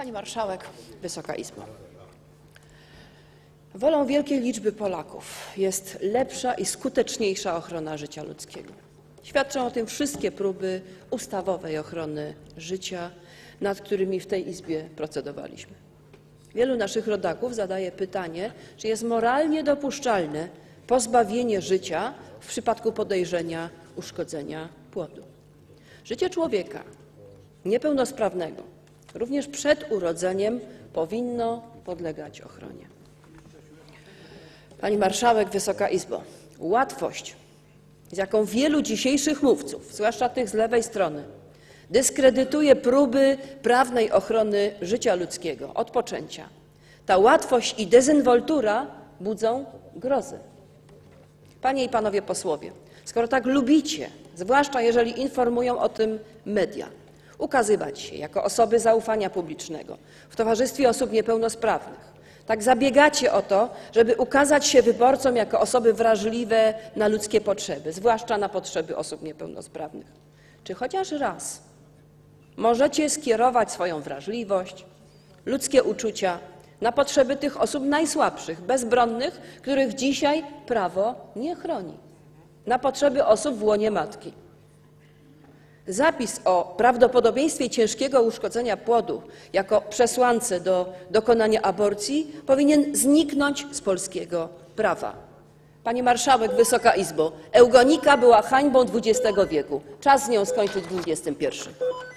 Pani Marszałek, Wysoka Izbo! Wolą wielkiej liczby Polaków jest lepsza i skuteczniejsza ochrona życia ludzkiego. Świadczą o tym wszystkie próby ustawowej ochrony życia, nad którymi w tej Izbie procedowaliśmy. Wielu naszych rodaków zadaje pytanie, czy jest moralnie dopuszczalne pozbawienie życia w przypadku podejrzenia uszkodzenia płodu. Życie człowieka niepełnosprawnego, również przed urodzeniem, powinno podlegać ochronie. Pani Marszałek, Wysoka Izbo! Łatwość, z jaką wielu dzisiejszych mówców, zwłaszcza tych z lewej strony, dyskredytuje próby prawnej ochrony życia ludzkiego od poczęcia, ta łatwość i dezynwoltura budzą grozę. Panie i Panowie posłowie, skoro tak lubicie, zwłaszcza jeżeli informują o tym media, ukazywać się jako osoby zaufania publicznego w towarzystwie osób niepełnosprawnych, tak zabiegacie o to, żeby ukazać się wyborcom jako osoby wrażliwe na ludzkie potrzeby, zwłaszcza na potrzeby osób niepełnosprawnych, czy chociaż raz możecie skierować swoją wrażliwość, ludzkie uczucia na potrzeby tych osób najsłabszych, bezbronnych, których dzisiaj prawo nie chroni, na potrzeby osób w łonie matki? Zapis o prawdopodobieństwie ciężkiego uszkodzenia płodu jako przesłance do dokonania aborcji powinien zniknąć z polskiego prawa. Pani Marszałek, Wysoka Izbo! Eugenika była hańbą XX wieku. Czas z nią skończyć w XXI.